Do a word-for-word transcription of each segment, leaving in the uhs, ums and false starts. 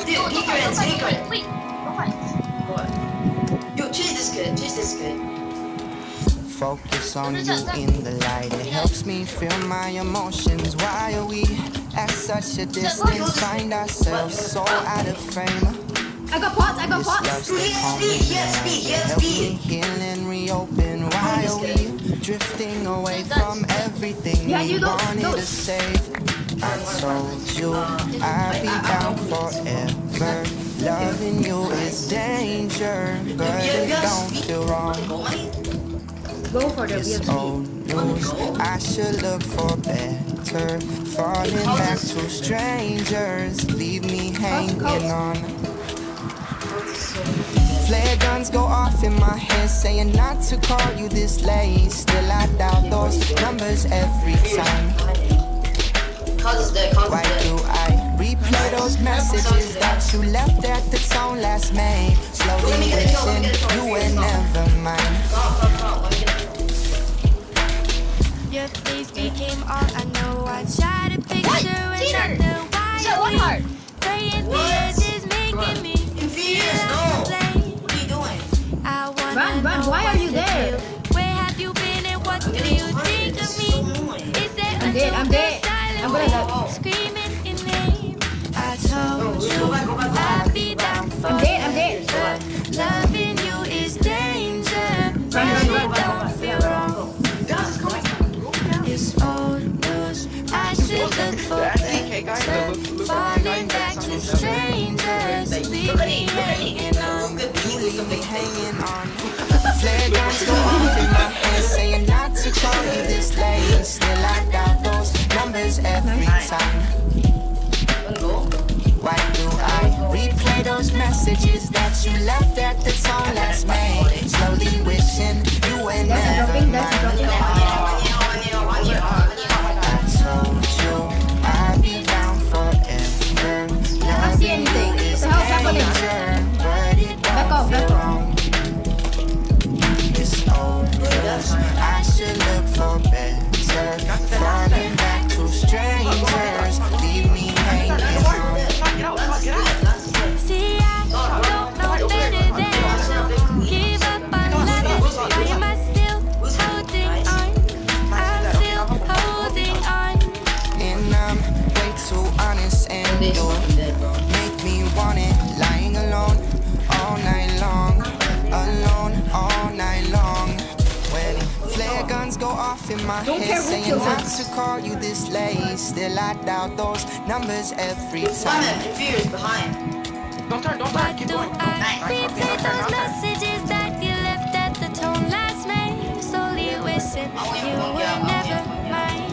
Dude, peek your hands, peek your hands. Wait, What? Yo, chase this good, chase this good. Focus on you in the light. It helps me feel my emotions. Why are we at such a distance? Find ourselves so out of frame. I got pots, I got This pots. love's the calming Yes, yes, help speed. me heal and reopen. Why are we drifting away from everything Yeah, we you don't- wanted don't. to save? I told you I'd be down forever. Loving you is danger, but it don't feel wrong. Go for the It's V F C. old news. I should look for better. Falling back to strangers, leave me hanging on. Flare guns go off in my head, saying not to call you this late. Still I doubt those numbers every time. Why do I replay those messages that you left at the tone last May? Slowly wishing you were never mine. Your face became all I know. I try to picture another why So one heart. praying fears is making me Infused, no. What are you doing? I wanna Run, run, know why are what's you the there? deal. Where have you been and what do you think of me? Is there I'm dead, I'm dead. I'm gonna die. screaming in name? I told you I'd be down for I'm dead, I'm dead. but loving you is danger. Run, But run, it run, run, don't feel wrong. It's old news. I should look for better. Falling back to strangers. Leave me hanging on. Leave me hanging on. Flare guns go off in my head, saying not to call me this late. Still I doubt those numbers every time. Why do I replay those messages that you left at the tone last May? Slowly wishing you were That's never dropping, that's mine. dropping. I told you I'd be down forever. can't see anything. Loving you is The hell's happening? danger, but it Back don't off, back feel off. wrong. It's old news. I should look for better. Falling back to strangers, leave me hanging on. See, I don't know better than give up on loving. Why am I still holding on? I'm still holding on. And I'm way too honest, and you make me want it. Lying alone all night long, alone all night long. When flare guns go off in my Don't care head, who saying kills not us. to call you this late. Still I doubt those numbers every time. Simon, infused behind. Don't turn, don't Why turn, keep do going. I replay those messages that you left at the tone last May? Slowly wishing you were never mine.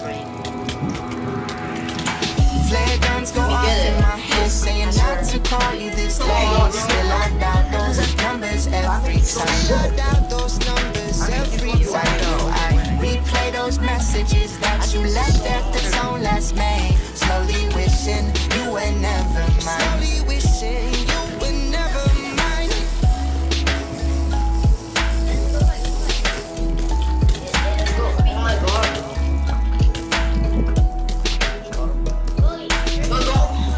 Flare guns go off in my head, saying not to call you this late. Still I doubt those numbers every time. I doubt those numbers every time. Do I replay those messages that you left at the tone last May? Slowly wishing you were never mine. Slowly wishing you were never mine. Oh my god. Go, go.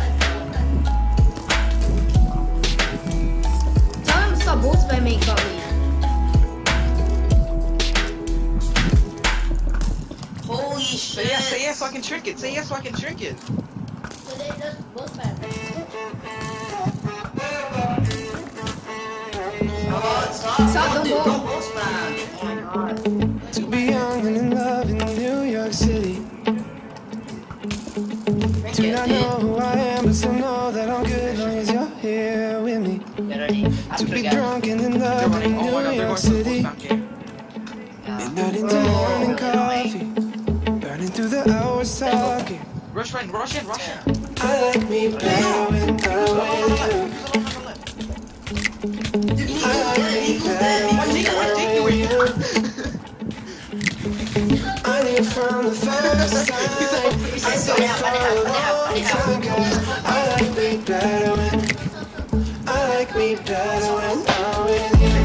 Tell him to stop both spamming got me. Holy Say shit. yes, say yes so I can trick it. Say yes so I can trick it. Oh, stop. Stop, Don't don't do- go. don't post spam. Oh my god. To be young and in love in New York City. Drink Do it, not dude. know who I am, but still know that I'm good as long as you're here with me. Get ready. To After be the drunk and in They're love in running. Oh my god, New they're York going for the City. full game. Midnight into morning coffee. Burning through the hours talking. Rush in, rush in, rush in. I like me better when I'm with you. I like me better Why when take it, why I'm take it, with you. I knew from the first time. I said for a long time, 'cause I like me better when I like me better when I'm with you.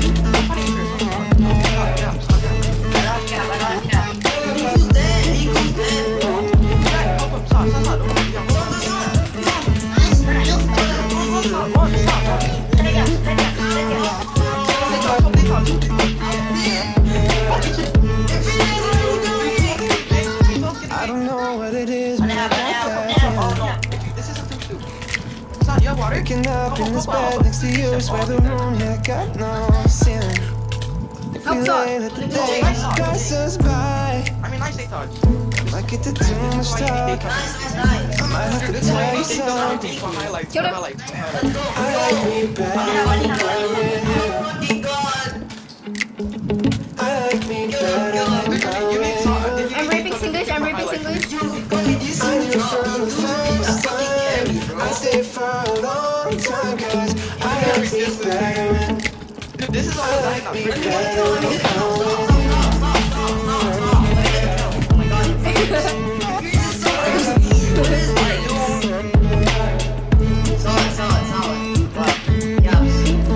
Equals dead. Equals dead. Help him, stop, stop, stop. I don't know what it is, but I got that. This is a two two. Son, you have water? Waking up in this bed next to you is where the room here got no ceiling. If we lay, let the day pass us by. I mean, nice, they touch. Might get to too much talk. I might have to tell you something. Highlights, Kill him. highlights. I like me better when I'm with you. I like me better when I'm with you. I'm raping Singlish, I'm raping Singlish. I knew from the first time I stayed for a long time, cause I like me better when Dude, this is all I the like time. me better when I'm with you. Solid, solid, solid. Wow. Yes.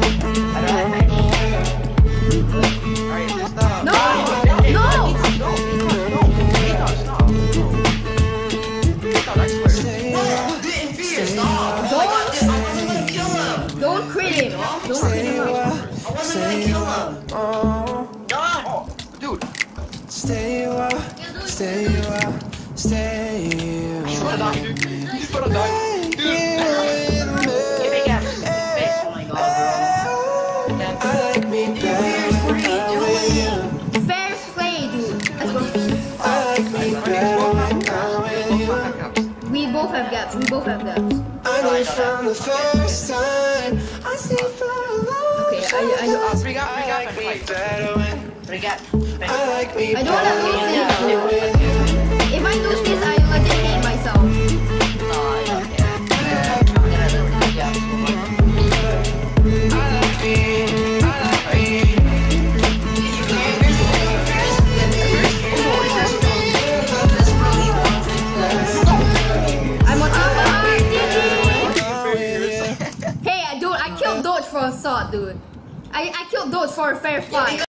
Alright, is this the... No! No! No! No! No! He touch, stop. He touch, I swear. Stay up, Dude, Inferior, stop. Oh my god, dude, I wasn't gonna kill him. Don't crit him. Don't crit stay him. up, I wasn't gonna kill him. oh. God. Oh, dude. Stay up, stay up, stay He's up. gonna die, dude. He's gonna die. Dude. Give me gas. Oh my god, bro. I like me better when I'm with you. Fair play, dude. Let's go. I like me better when I'm with you. We both have gaps. We both have gaps. I knew from the first time I stayed for a long Okay, I, I, Uh, three gap, three I gap, like and me fight. better when Bring it. I like me I don't wanna better lose when this. I'm with you. If I lose this, I legit hate myself. No, I don't care. I'm gonna lose. Yeah. I like me, I like me. I'm on top. Ah, G G. Hey, dude, I killed Dodge for a sword, dude. I, I killed Dodge for a fair fight.